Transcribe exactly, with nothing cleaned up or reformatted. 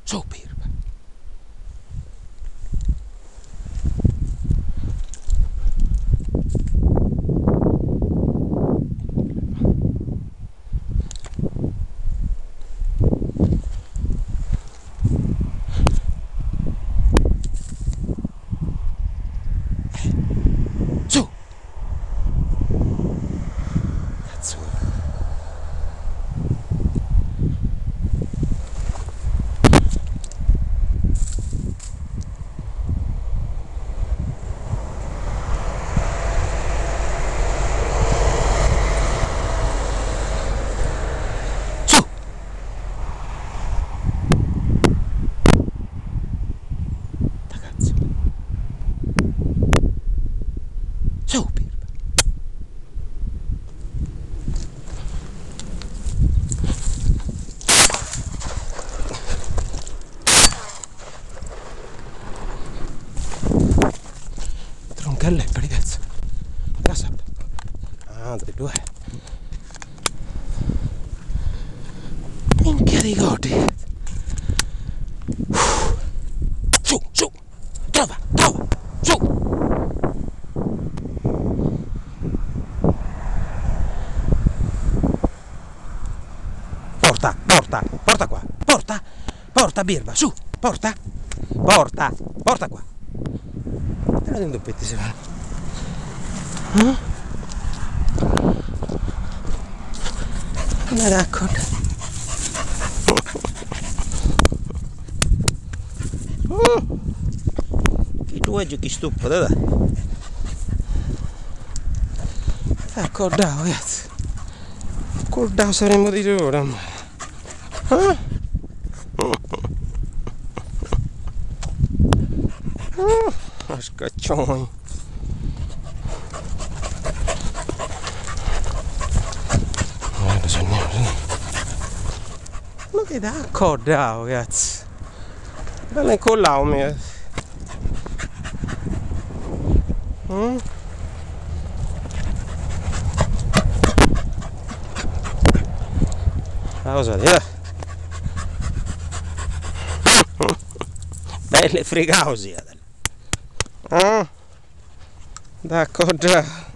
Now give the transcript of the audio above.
Su, birba. Su. Cazzo. Su. Da cazzo. Su, birba. Troncelle per i pezzi. La sabbia. Ah, dei due. Minchia di godi. Su, su. Trova, trova. Su. Porta, porta, porta qua. Porta, porta birba, su. Porta, porta, porta qua. Te la do un doppetti se va. Eh? Non è d'accordo. Oh. Che tu oggi che stuppo, dai. Accordavo, ragazzi. Accordavo saremmo di ora. Eh? Oh, scaccioni. Guarda, sogniamo. Ma che da accordavo, ragazzi. Bella incollavo me. Mm? La cosa di là. Belle fregausi. Ah, d'accordo.